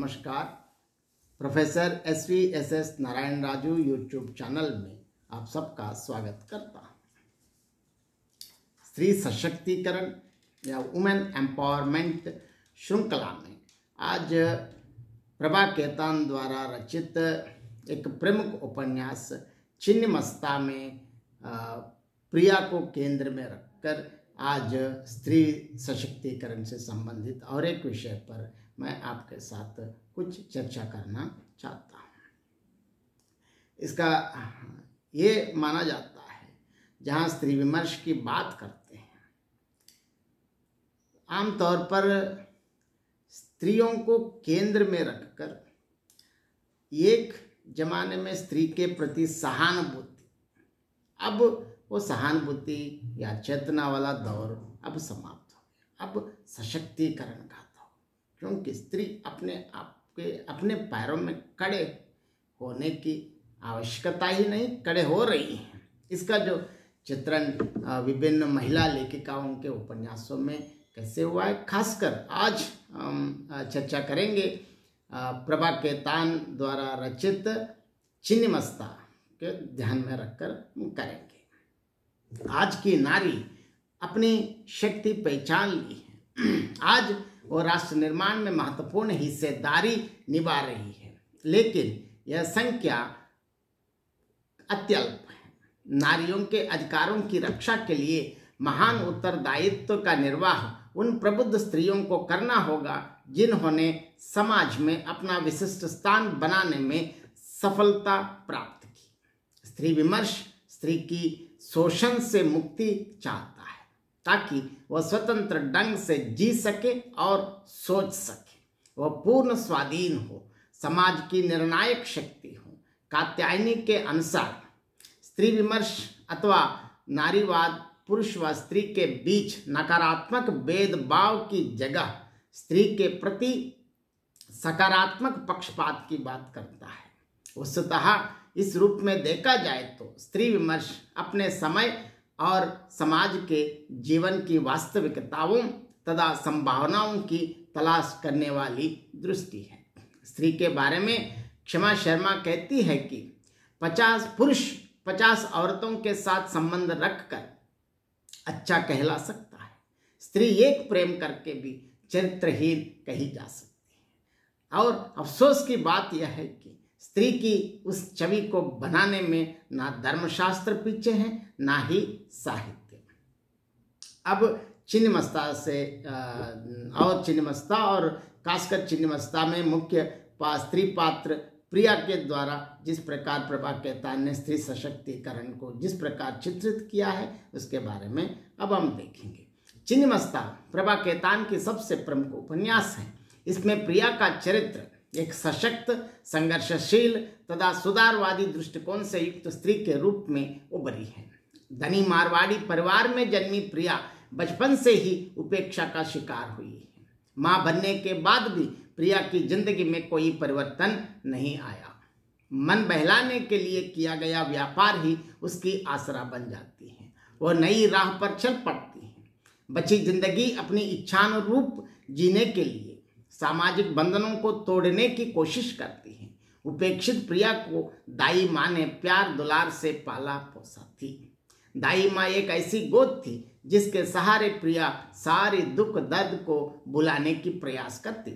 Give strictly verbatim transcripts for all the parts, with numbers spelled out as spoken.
नमस्कार। Professor S V S S Narayan Raju YouTube channel में आप सबका स्वागत करता हूँ। स्त्री सशक्तिकरण या वुमेन एम्पावरमेंट श्रृंखला में आज प्रभा केतान द्वारा रचित एक प्रमुख उपन्यास छिन्नमस्ता में प्रिया को केंद्र में रखकर आज स्त्री सशक्तिकरण से संबंधित और एक विषय पर मैं आपके साथ कुछ चर्चा करना चाहता हूँ। इसका ये माना जाता है, जहाँ स्त्री विमर्श की बात करते हैं, आमतौर पर स्त्रियों को केंद्र में रखकर एक जमाने में स्त्री के प्रति सहानुभूति, अब वो सहानुभूति या चेतना वाला दौर अब समाप्त हो गया। अब सशक्तिकरण का दौर, क्योंकि स्त्री अपने आप के अपने पैरों में खड़े होने की आवश्यकता ही नहीं, खड़े हो रही हैं। इसका जो चित्रण विभिन्न महिला लेखिकाओं के उपन्यासों में कैसे हुआ है, खासकर आज हम चर्चा करेंगे प्रभा केतान द्वारा रचित छिन्नमस्ता के ध्यान में रखकर करेंगे। आज की नारी अपनी शक्ति पहचान ली है। आज वो राष्ट्र निर्माण में महत्वपूर्ण हिस्सेदारी निभा रही है, लेकिन यह संख्या अत्यल्प है। नारियों के अधिकारों की रक्षा के लिए महान उत्तरदायित्व का निर्वाह उन प्रबुद्ध स्त्रियों को करना होगा जिन्होंने समाज में अपना विशिष्ट स्थान बनाने में सफलता प्राप्त की। स्त्री विमर्श स्त्री की शोषण से मुक्ति चाहता है, ताकि वह स्वतंत्र ढंग से जी सके और सोच सके, वह पूर्ण स्वाधीन हो, समाज की निर्णायक शक्ति हो। कात्यायनी के अनुसार स्त्री विमर्श अथवा नारीवाद पुरुष व स्त्री के बीच नकारात्मक भेदभाव की जगह स्त्री के प्रति सकारात्मक पक्षपात की बात करता है। वस्तुतः इस रूप में देखा जाए तो स्त्री विमर्श अपने समय और समाज के जीवन की वास्तविकताओं तथा संभावनाओं की तलाश करने वाली दृष्टि है। स्त्री के बारे में क्षमा शर्मा कहती है कि पचास पुरुष पचास औरतों के साथ संबंध रखकर अच्छा कहला सकता है, स्त्री एक प्रेम करके भी चरित्रहीन कही जा सकती है। और अफसोस की बात यह है कि स्त्री की उस छवि को बनाने में ना धर्मशास्त्र पीछे हैं, ना ही साहित्य। अब छिन्नमस्ता से और छिन्नमस्ता और खासकर छिन्नमस्ता में मुख्य स्त्री पात्र प्रिया के द्वारा जिस प्रकार प्रभा केतान ने स्त्री सशक्तिकरण को जिस प्रकार चित्रित किया है, उसके बारे में अब हम देखेंगे। छिन्नमस्ता प्रभा केतान की सबसे प्रमुख उपन्यास है। इसमें प्रिया का चरित्र एक सशक्त, संघर्षशील तथा सुधारवादी दृष्टिकोण से युक्त स्त्री के रूप में उभरी है। धनी मारवाड़ी परिवार में जन्मी प्रिया बचपन से ही उपेक्षा का शिकार हुई है। मां बनने के बाद भी प्रिया की जिंदगी में कोई परिवर्तन नहीं आया। मन बहलाने के लिए किया गया व्यापार ही उसकी आसरा बन जाती है। वह नई राह पर चल पड़ती है। बची जिंदगी अपनी इच्छानुरूप जीने के लिए सामाजिक बंधनों को तोड़ने की कोशिश करती है। उपेक्षित प्रिया को दाई माँ ने प्यार दुलार से पाला पोसा थी। दाई माँ एक ऐसी गोद थी जिसके सहारे प्रिया सारी दुख दर्द को भुलाने की प्रयास करती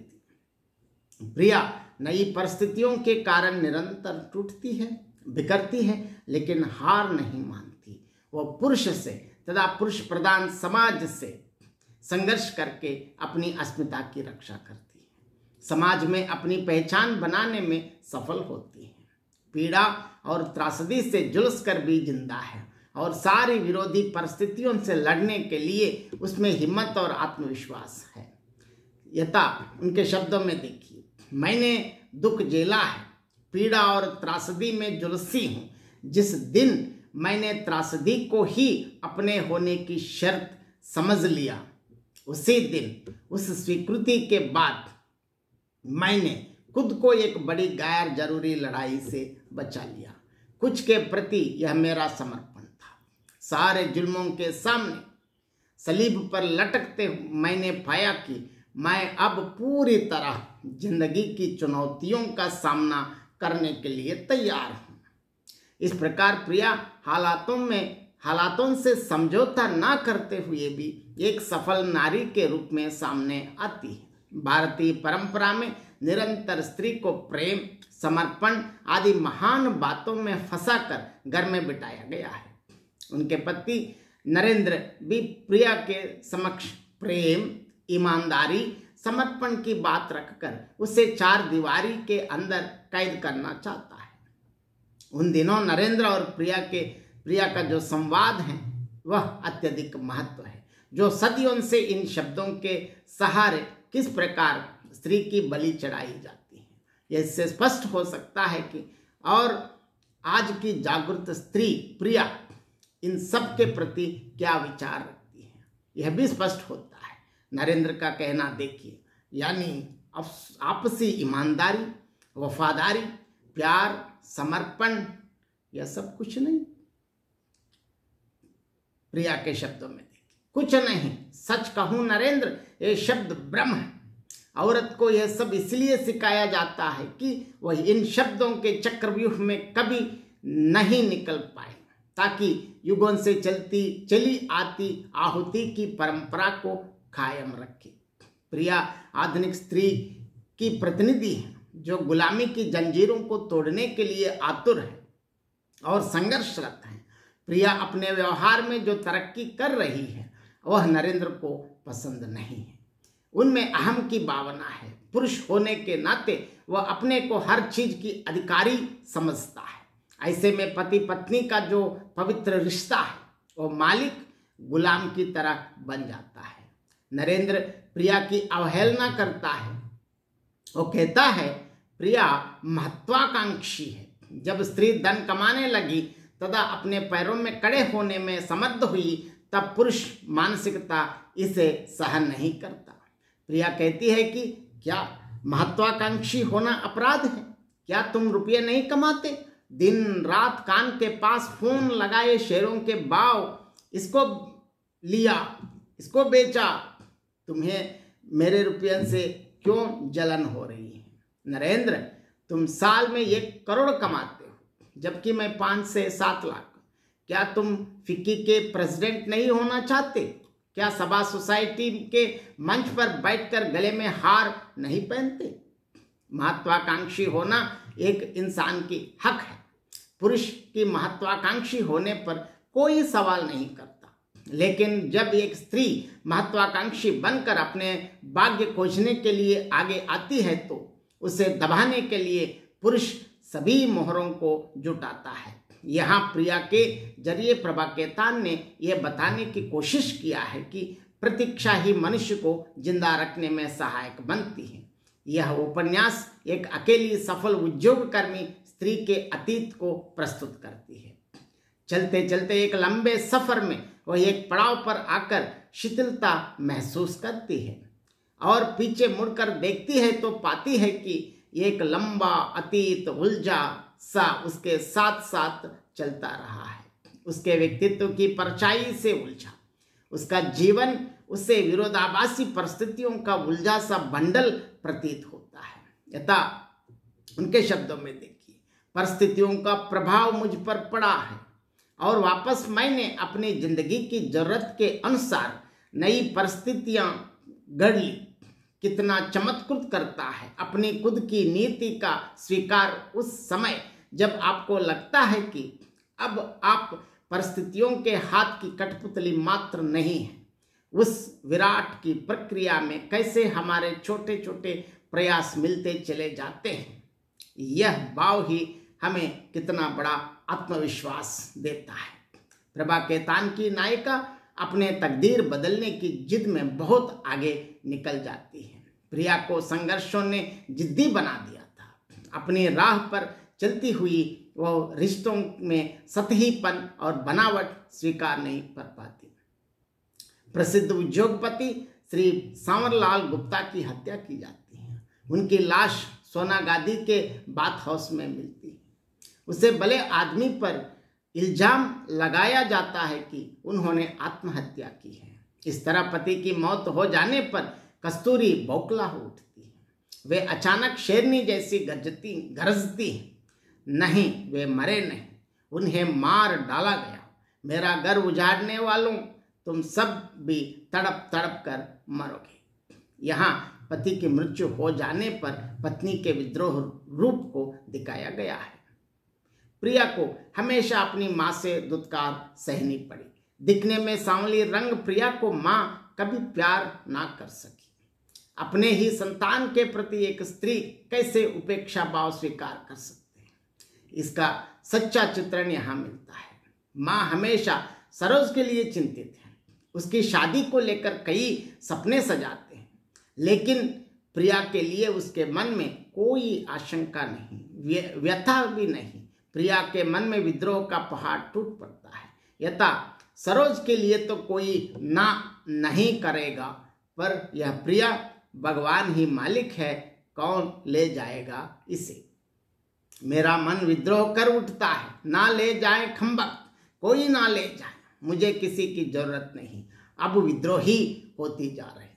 थी। प्रिया नई परिस्थितियों के कारण निरंतर टूटती है, बिखरती है, लेकिन हार नहीं मानती। वह पुरुष से तथा पुरुष प्रधान समाज से संघर्ष करके अपनी अस्मिता की रक्षा करती है, समाज में अपनी पहचान बनाने में सफल होती है। पीड़ा और त्रासदी से झुलस कर भी जिंदा है और सारी विरोधी परिस्थितियों से लड़ने के लिए उसमें हिम्मत और आत्मविश्वास है। यथा उनके शब्दों में देखिए, मैंने दुख झेला है, पीड़ा और त्रासदी में झुलसी हूँ। जिस दिन मैंने त्रासदी को ही अपने होने की शर्त समझ लिया, उसी दिन उस स्वीकृति के बाद मैंने खुद को एक बड़ी गैर जरूरी लड़ाई से बचा लिया। कुछ के प्रति यह मेरा समर्पण था। सारे जुल्मों के सामने सलीब पर लटकते मैंने पाया कि मैं अब पूरी तरह जिंदगी की चुनौतियों का सामना करने के लिए तैयार हूँ। इस प्रकार प्रिया हालातों में हालातों से समझौता ना करते हुए भी एक सफल नारी के रूप में सामने आती है। भारतीय परंपरा में निरंतर स्त्री को प्रेम, समर्पण आदि महान बातों में फंसाकर घर में बिठाया गया है। उनके पति नरेंद्र भी प्रिया के समक्ष प्रेम, ईमानदारी, समर्पण की बात रखकर उसे चार दीवारी के अंदर कैद करना चाहता है। उन दिनों नरेंद्र और प्रिया के प्रिया का जो संवाद है वह अत्यधिक महत्व है, जो सदियों से इन शब्दों के सहारे किस प्रकार स्त्री की बलि चढ़ाई जाती है। यह इससे स्पष्ट हो सकता है कि और आज की जागृत स्त्री प्रिया इन सब के प्रति क्या विचार रखती है, यह भी स्पष्ट होता है। नरेंद्र का कहना देखिए, यानी आपसी ईमानदारी, वफादारी, प्यार, समर्पण, यह सब कुछ नहीं। प्रिया के शब्दों में देखिए, कुछ नहीं, सच कहूं नरेंद्र, ये शब्द ब्रह्म है। औरत को यह सब इसलिए सिखाया जाता है कि वह इन शब्दों के चक्रव्यूह में कभी नहीं निकल पाए, ताकि युगों से चलती चली आती आहुति की परंपरा को कायम रखे। प्रिया आधुनिक स्त्री की प्रतिनिधि है, जो गुलामी की जंजीरों को तोड़ने के लिए आतुर है और संघर्षरत है। प्रिया अपने व्यवहार में जो तरक्की कर रही है वह नरेंद्र को पसंद नहीं है। उनमें अहम की भावना है। पुरुष होने के नाते वह अपने को हर चीज की अधिकारी समझता है। ऐसे में पति पत्नी का जो पवित्र रिश्ता है वह मालिक गुलाम की तरह बन जाता है। नरेंद्र प्रिया की अवहेलना करता है। वो कहता है प्रिया महत्वाकांक्षी है। जब स्त्री धन कमाने लगी तथा अपने पैरों में खड़े होने में समर्थ हुई, तब पुरुष मानसिकता इसे सहन नहीं करता। प्रिया कहती है कि क्या महत्वाकांक्षी होना अपराध है? क्या तुम रुपये नहीं कमाते? दिन रात कान के पास फोन लगाए शेरों के भाव, इसको लिया, इसको बेचा, तुम्हें मेरे रुपये से क्यों जलन हो रही है? नरेंद्र, तुम साल में एक करोड़ कमाते हो, जबकि मैं पाँच से सात लाख। क्या तुम फिक्की के प्रेसिडेंट नहीं होना चाहते? क्या सभा सोसाइटी के मंच पर बैठकर गले में हार नहीं पहनते? महत्वाकांक्षी होना एक इंसान की हक है। पुरुष की महत्वाकांक्षी होने पर कोई सवाल नहीं करता, लेकिन जब एक स्त्री महत्वाकांक्षी बनकर अपने भाग्य खोजने के लिए आगे आती है तो उसे दबाने के लिए पुरुष सभी मोहरों को जुटाता है। यहाँ प्रिया के जरिए प्रभा केतान ने यह बताने की कोशिश किया है कि प्रतीक्षा ही मनुष्य को जिंदा रखने में सहायक बनती है। यह उपन्यास एक अकेली सफल उद्योगकर्मी स्त्री के अतीत को प्रस्तुत करती है। चलते चलते एक लंबे सफर में वह एक पड़ाव पर आकर शिथिलता महसूस करती है और पीछे मुड़कर देखती है तो पाती है कि एक लंबा अतीत उलझा सा उसके साथ साथ चलता रहा है। उसके व्यक्तित्व की परछाई से उलझा उसका जीवन उससे विरोधाभासी परिस्थितियों का उलझा सा बंडल प्रतीत होता है। यथा उनके शब्दों में देखिए, परिस्थितियों का प्रभाव मुझ पर पड़ा है और वापस मैंने अपनी जिंदगी की जरूरत के अनुसार नई परिस्थितियां गढ़ ली। कितना चमत्कृत करता है अपनी खुद की नीति का स्वीकार उस समय जब आपको लगता है कि अब आप परिस्थितियों के हाथ की कठपुतली मात्र नहीं है। उस विराट की प्रक्रिया में कैसे हमारे छोटे छोटे प्रयास मिलते चले जाते हैं, यह भाव ही हमें कितना बड़ा आत्मविश्वास देता है। प्रभा केतान की नायिका अपने तकदीर बदलने की जिद में बहुत आगे निकल जाती है। प्रिया को संघर्षों ने जिद्दी बना दिया था। अपनी राह पर चलती हुई वह रिश्तों में सतहीपन और बनावट स्वीकार नहीं कर पाती। प्रसिद्ध उद्योगपति श्री सांवरलाल गुप्ता की हत्या की जाती है। उनकी लाश सोना गादी के बाथ हाउस में मिलती है। उसे भले आदमी पर इल्जाम लगाया जाता है कि उन्होंने आत्महत्या की है। इस तरह पति की मौत हो जाने पर कस्तूरी बौखला हो उठती है। वे अचानक शेरनी जैसी गरजती गरजती है। नहीं, वे मरे नहीं, उन्हें मार डाला गया। मेरा घर उजाड़ने वालों, तुम सब भी तड़प तड़प कर मरोगे। यहाँ पति की मृत्यु हो जाने पर पत्नी के विद्रोह रूप को दिखाया गया है। प्रिया को हमेशा अपनी माँ से दुत्कार सहनी पड़ी। दिखने में सांवली रंग प्रिया को माँ कभी प्यार ना कर सकी। अपने ही संतान के प्रति एक स्त्री कैसे उपेक्षा भाव स्वीकार कर सकते हैं, इसका सच्चा चित्रण यहाँ मिलता है। माँ हमेशा सरोज के लिए चिंतित है। उसकी शादी को लेकर कई सपने सजाते हैं, लेकिन प्रिया के लिए उसके मन में कोई आशंका नहीं, व्यथा भी नहीं। प्रिया के मन में विद्रोह का पहाड़ टूट पड़ता है। यथा सरोज के लिए तो कोई ना नहीं करेगा, पर यह प्रिया भगवान ही मालिक है, कौन ले जाएगा इसे। मेरा मन विद्रोह कर उठता है, ना ले जाए खंबक, कोई ना ले जाए, मुझे किसी की जरूरत नहीं। अब विद्रोही होती जा रही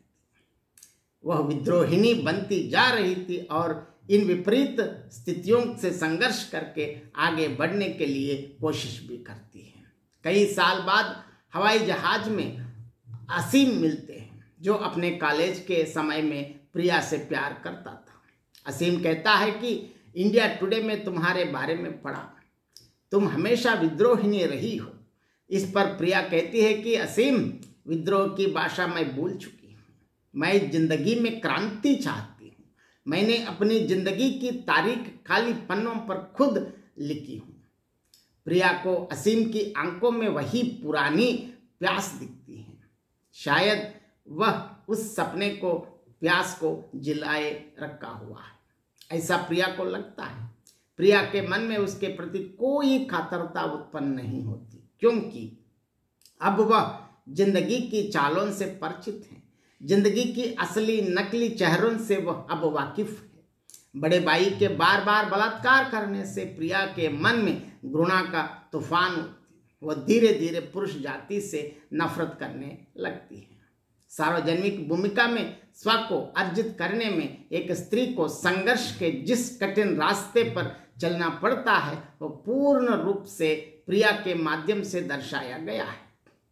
थी, वह विद्रोहिणी बनती जा रही थी और इन विपरीत स्थितियों से संघर्ष करके आगे बढ़ने के लिए कोशिश भी करती है। कई साल बाद हवाई जहाज में असीम मिलते हैं, जो अपने कॉलेज के समय में प्रिया से प्यार करता था। असीम कहता है कि इंडिया टुडे में तुम्हारे बारे में पढ़ा, तुम हमेशा विद्रोहिणी रही हो। इस पर प्रिया कहती है कि असीम, विद्रोह की भाषा मैं भूल चुकी हूँ। मैं जिंदगी में क्रांति चाहती हूँ। मैंने अपनी जिंदगी की तारीख खाली पन्नों पर खुद लिखी हूँ। प्रिया को असीम की आंखों में वही पुरानी प्यास दिखती है। शायद वह उस सपने को प्यास को जिलाए रखा हुआ है, ऐसा प्रिया को लगता है। प्रिया के मन में उसके प्रति कोई कातरता उत्पन्न नहीं होती, क्योंकि अब वह जिंदगी की चालों से परिचित है। जिंदगी की असली नकली चेहरों से वह अब वाकिफ है। बड़े भाई के बार बार बलात्कार करने से प्रिया के मन में घृणा का तूफान उठती। वह धीरे धीरे पुरुष जाति से नफरत करने लगती है। सार्वजनिक भूमिका में स्व को अर्जित करने में एक स्त्री को संघर्ष के जिस कठिन रास्ते पर चलना पड़ता है, वह पूर्ण रूप से प्रिया के माध्यम से दर्शाया गया है।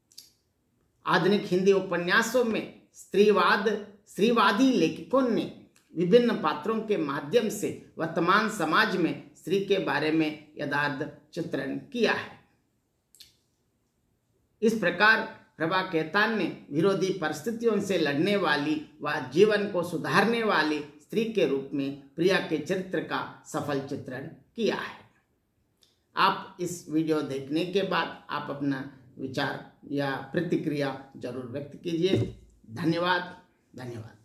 आधुनिक हिंदी उपन्यासों में स्त्रीवाद स्त्रीवादी लेखकों ने विभिन्न पात्रों के माध्यम से वर्तमान समाज में स्त्री के बारे में यथार्थ चित्रण किया है। इस प्रकार प्रभा केतान ने विरोधी परिस्थितियों से लड़ने वाली व जीवन को सुधारने वाली स्त्री के रूप में प्रिया के चरित्र का सफल चित्रण किया है। आप इस वीडियो देखने के बाद आप अपना विचार या प्रतिक्रिया जरूर व्यक्त कीजिए। धन्यवाद धन्यवाद।